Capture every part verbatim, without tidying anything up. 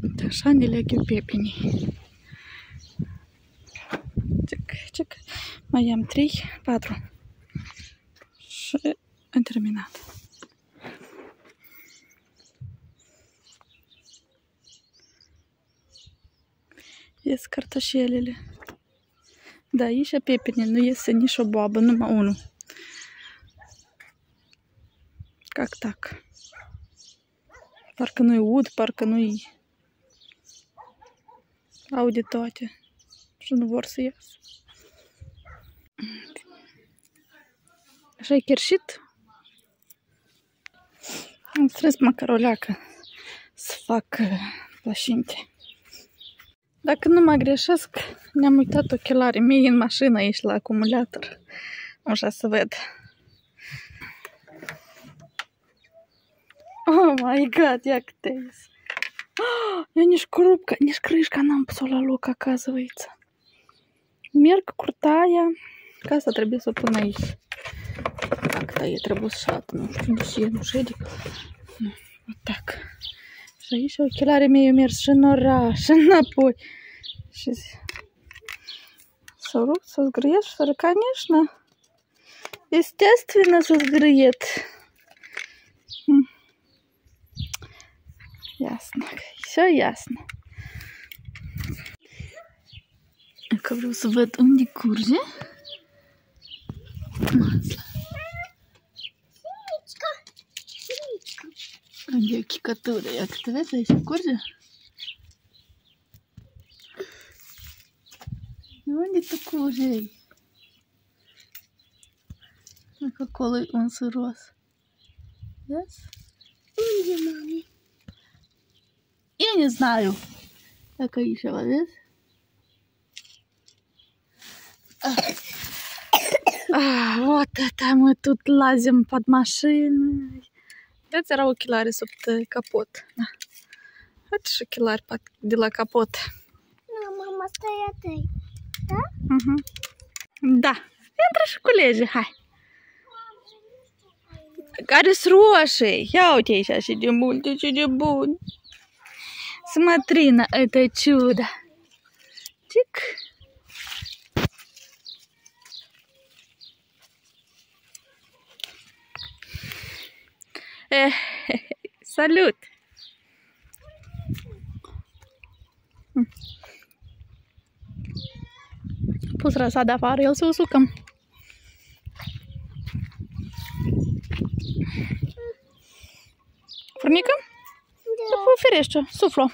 Așa ne legă pepenii. Cic, cic. Mai am trei, patru. Și am terminat. Ies cartoșelele. Da, aici pepene, nu iese nici o boabă, numai unul. Cac tac. Parcă nu-i ud, parcă nu-i... Aude toate. Și nu vor să iasă. Așa e cherșit. Am strâns macaroleacă să fac plășinte. Dacă nu mă greșesc, ne-am uitat ochelarii mei în mașină aici la acumulator. Așa să văd. Oh my god, ia câte ies. Я не шкрупка, не крышка нам псола лук, оказывается. Мерка крутая. Casa trebuie să o pun aici. Так-то e trebușat, nu știu de ce, nu știu. Вот так. Și aici ochelarii mei au mers și în oraș, și înapoi. Și să rup, să zgâriet, și конечно. Естественно, să zgâriet. Ясно. Все ясно. Că vreau să văd unde curge masla. Unde e o chicătură? Ia că te vezi, aici curge? Unde tu curge? Dacă acolo e un suros. Vezi? Unde, mami? Я не знаю. Dacă aici, vezi? Ah, вот это мы тут лазим под машиной. Vedeți, erau ochelari sub capot. Da. Uite și ochelari de la capot. Nu, mama, stai atât. Da? Uh-huh. Da. Intră și culege, hai. Care-s roșii? Ia uite aici și de multe, și de bun. Смотри на это чудо. Тик. Э, салют. Pus răsa de afară, el se usucă. Furnică? Da. Pe ferește, suflă.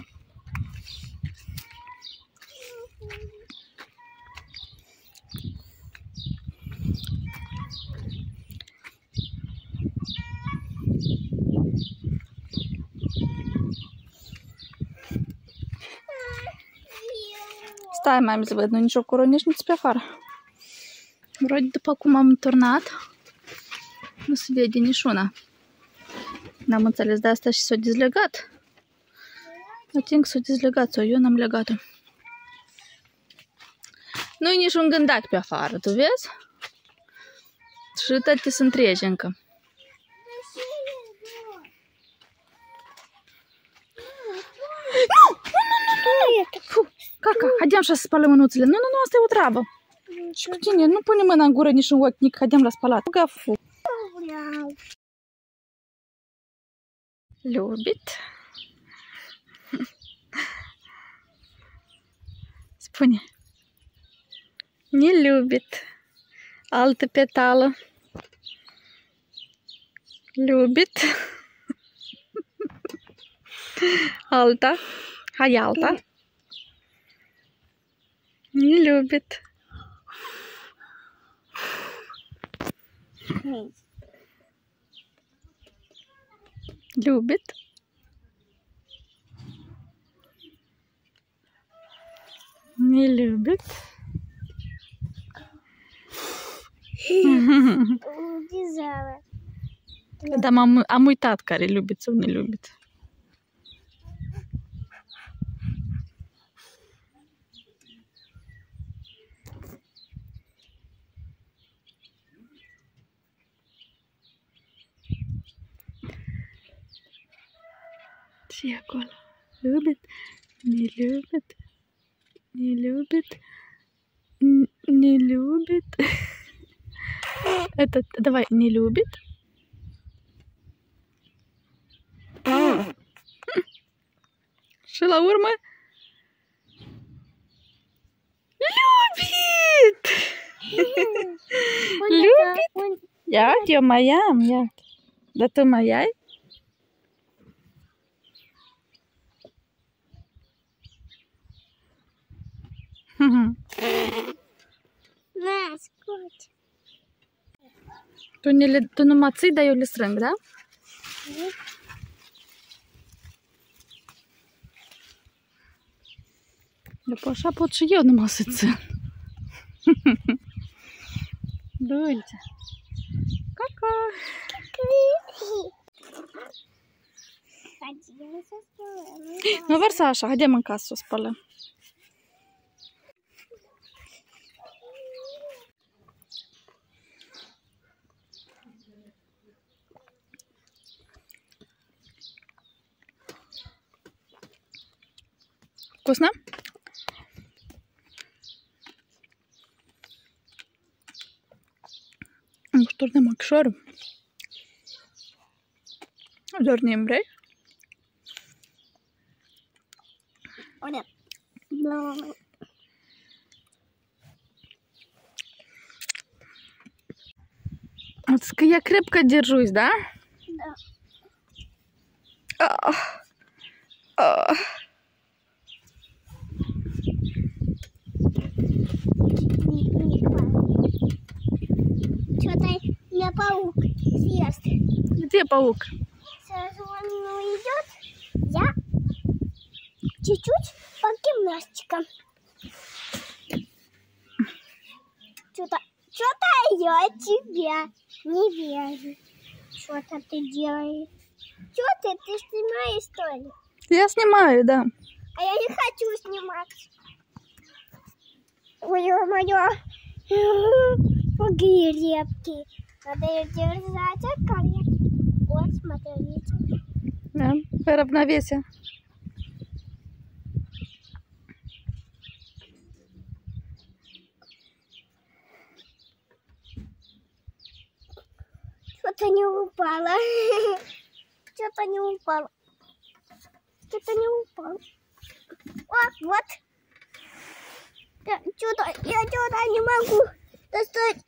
Stai, mai am să văd, nu nicio coronești, nici pe afară. Vreo după cum am turnat, nu se vede niciuna. N-am înțeles de asta și s-a dezlegat. Ating s-a dezlegat, sau eu n-am legat-o. Nu-i niciun gândac pe afară, tu vezi? Și toate sunt întregi încă. Caca, haidem și să spălăm mânuțele. Nu, nu, nu, asta e o treabă. Și cu tine, nu pune mâna în gură nici în ochi, nici haidem la spălat. Gafu. Любит. Spune. Не любит. Altă petală. Любит. Alta. Hai alta. Не любит. Любит. Не любит. Da, am, am uitat care любит sau ne любит. Ce e acolo? любит, не любит, не любит, н- не любит. Этот, давай, не любит. Шалаурма. Любит! Любит? Ja, die моя, ja. Да ты моя? На, скотч. Tu, ne le, tu nu mă ții, dar eu le strâng, da? După așa pot și eu numai să țin. Dulce. Caca. Nu vărsa așa, haidem în casă să o spălăm. Вкусно? Что там, Макшор? Дорним брей? Оля. No. Вот я крепко держусь, да? Да. А, а. Что-то меня паук съест. Где паук? Сейчас он уйдет. Я чуть-чуть по гимнастикам. Что-то, что-то я тебя не вижу. Что-то ты делаешь. Что ты? Ты снимаешь, что ли? Я снимаю, да. А я не хочу снимать. Ой, ё-моё. Какие репки. Надо ее держать, а как я? Вот, смотрите. Да, по равновесию. Что-то не упало. Что-то не упало. Что-то не упало. О, вот. Что-то, я что-то не могу достать.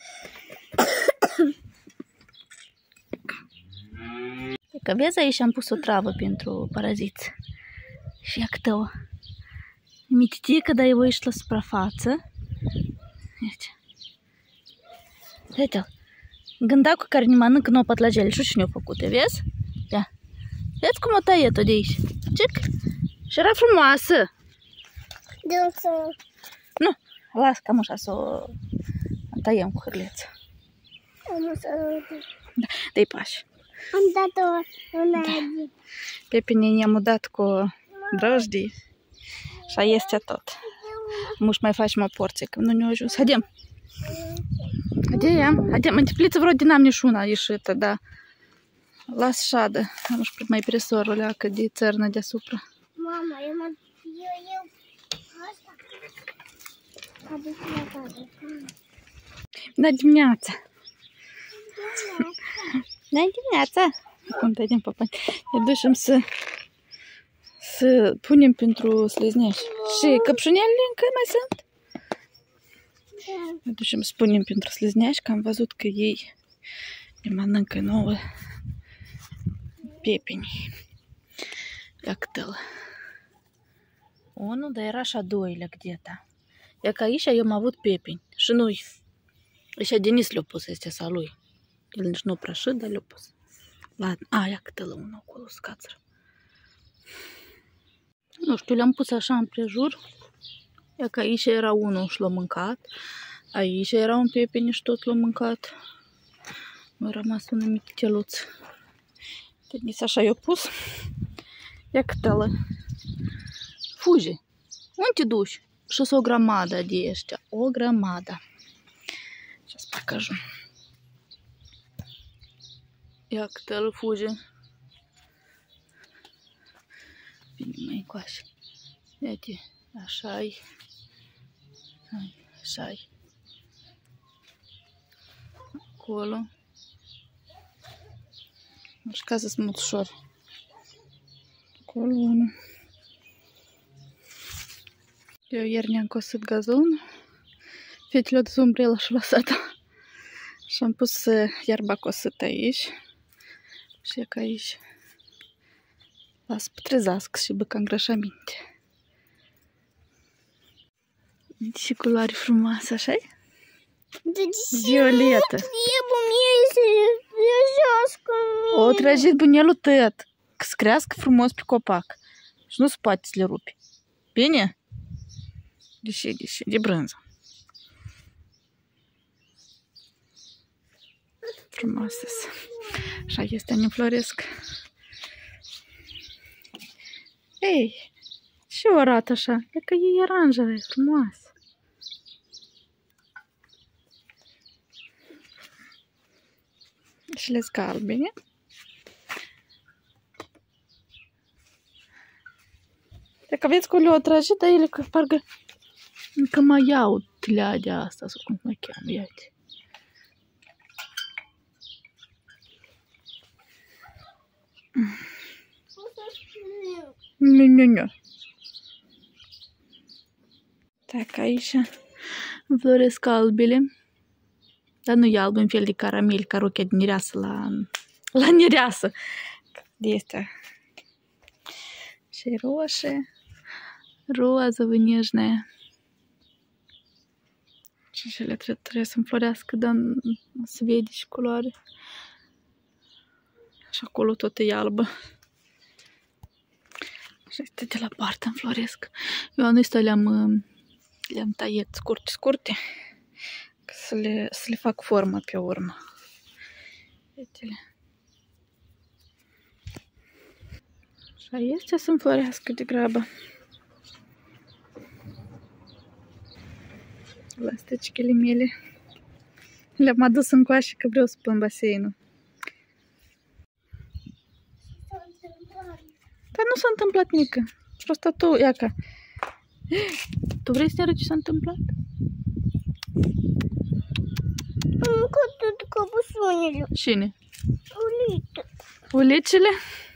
Că vezi, aici am pus o travă pentru paraziți. Și ia câte-o mititică, dar eu ești la suprafață. Uite. Uite-l. Gândacul care ne mănâncă nouă patlagele. Și cine-o făcute, vezi? Ia. Vezi cum o taie-o de aici? Cic? Și era frumoasă. Dă-să. Nu, las cam așa să o tăiem cu hârleță. Am să... Da, dă-i pași. Am dat-o în Pepene ne-am udat cu drojdii. Și este tot. Muși mai facem o porție, că nu ne-a ajuns. Haidem! Haidem, haidem. În tepliță vreo n-am nici una ieșită, da. Las șadă. Am și mai presorul leacă de țărnă deasupra. Mama, eu mă... Eu, eu... Asta... Aduc la care. Da, dimineața. Da, dimineața. Acum tăiem papa. Ne ducem să să punem pentru sliznești. Și căpșunelele încă mai sunt? Ne ducem să punem pentru sliznești, că am văzut că ei ne mănâncă nouă pepeni. Ia câte-l. Unul, dar era și a doilea где-то. Ia că aici eu am avut pepeni și nu-i. Aici Denis le-a pus astea sa lui. El nici nu prășit, dar le-a pus. Ladă. A, ia câte la unul acolo, scațără. Nu știu, le-am pus așa împrejur. Ia că aici era unul și l-a mâncat. Aici era un pepene și tot l-a mâncat. Mi-a rămas un mititeluț. Denis așa i-a pus. Ia câte la. Fugi. Unde te duci? Și o grămadă de ăștia. O grămadă. Сейчас покажу. Ia câte-l fuge. Vine mai încoace. Iată, așa-i. Așa-i. Acolo. Așa ca să smut ușor. Acolo unul. Eu ieri ne-am cosut gazonul. Fetele au dus umbrela și lăsat-o. Și am pus iarba cosită aici. Și e ca aici. Las pătrezească și bă ca îngrășăminte. Și culoare frumoasă, așa-i? Violetă. O trăjit bunelul tăt. Că să crească frumos pe copac. Și nu se poate să le rupi. Bine? Deși, deși, de brânză. Frumoase. Așa este, ne înfloresc. Ei, ce o arată așa? E că e oranjă, e frumoasă. Și le galbene. Dacă aveți cu le-o trage, dar ele că parcă încă mai iau tlea de asta, sau cum mai cheamă, iată. Nu, nu, nu. Так, aici înfloresc albele. Dar nu e alb, un fel de caramel, ca rochea de nireasă la, la nireasă. De astea. Și roșie, roză, nежная. Și cele trebuie, trebuie să înflorească, dar se vede și culoare. Și acolo tot e albă. Și este de la parte înfloresc. Eu anul ăsta le-am le-am tăiat scurte, scurte. Să le, să le fac formă pe urmă. Uite-le. Așa este să înflorească de grabă. Lastecichele mele. Le-am adus încoace că vreau să pun baseinul. Dar nu s-a întâmplat nică. Prosta tu, iaca. Tu vrei să te arăți ce s-a întâmplat? Am cătut căpușunile. Cine? Ulită. Ulicile?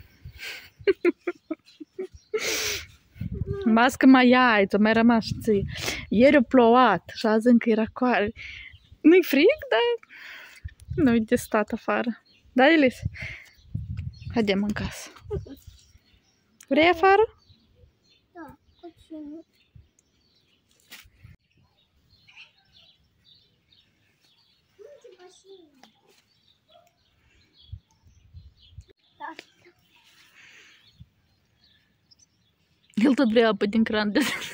Mască mai ai, tu mai rămas și ție. Ieri a plouat și azi încă era coare. Nu-i frig, dar nu-i de stat afară. Da, Elis? Haidem în casă. Vrei afară? Da, puțin. El tot vrea apă din cran.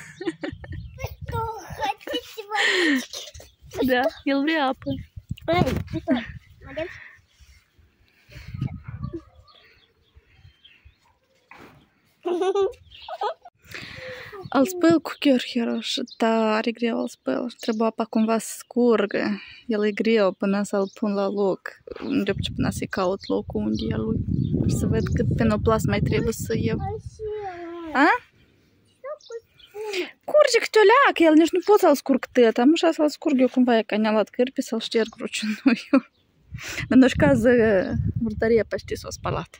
Da, el vrea apă. Îl spăl cu chiorcherul și tare greu îl spăl. Trebuie apa cumva să scurgă. El e greu până să-l pun la loc. Îndeop ce până să-i caut locul unde e lui. Și să văd cât penoplasm mai trebuie să iau. A? Curge câte o leacă, el nici nu pot să-l scurg tăt. Am așa să-l scurg eu cumva, e ca ne-a luat cârpi să-l șterg rucinuiul. În orice caz, murdăria peștii s-o spălat.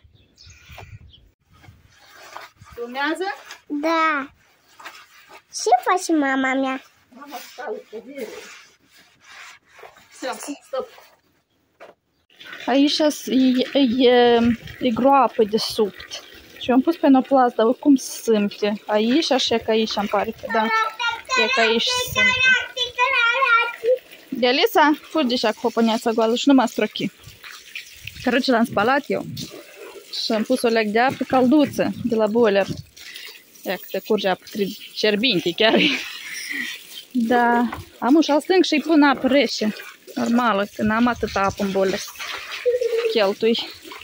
Filmează? Da. Ce face mama mea? Mama stală pe vire. Stop. Aici e, e, e groapă de subt. Și eu am pus penoplast, dar cum se simte? Aici, așa că aici îmi pare că da. E că aici se simte. De Alisa, fugi așa cu popăneața goală și nu mă strochi. Короче, l-am spălat eu. Și am pus o leac de apă calduță de la boiler. Ia că te curge apă cerbinte chiar. Da, am ușa stâng și-i pun apă rece. Normală, că n-am atâta apă în boiler. Cheltui.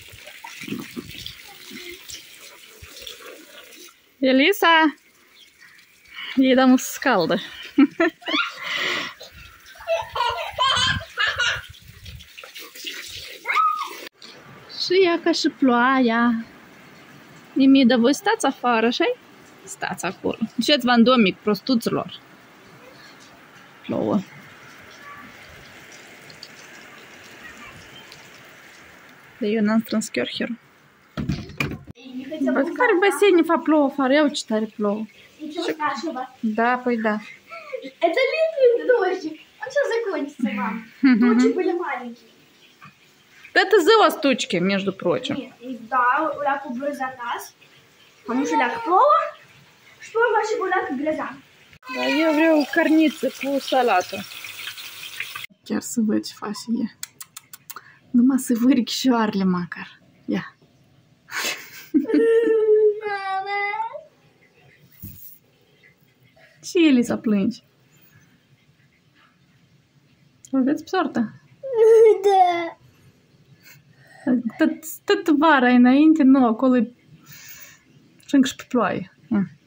Elisa! Ei dăm o scaldă. Și ia ca și ploaia. Emida, voi stați afară, așa-i? Stați acolo. Duceți-vă în domic, prostuților. Plouă. Dar eu n-am strâns chiorcherul. Bă, care basene fa plouă afară? Ia ce tare plouă. Da, păi да. Это литрин дождик. Он сейчас закончится, мам. Тучи были маленькие. Это зыва стучки, между прочим. Нет, да, ляку был заказ. Потому что ляк плохо. Что вообще был ляк гроза? Da, eu vreau carniță cu salată. Chiar să văd ce face ea. Numai să vâri chișoarele măcar. Ia. Mama. Și Elisa plânge. Aveți soarta? Da. Tot, tot vara înainte, nu, acolo e și încă și pe ploaie.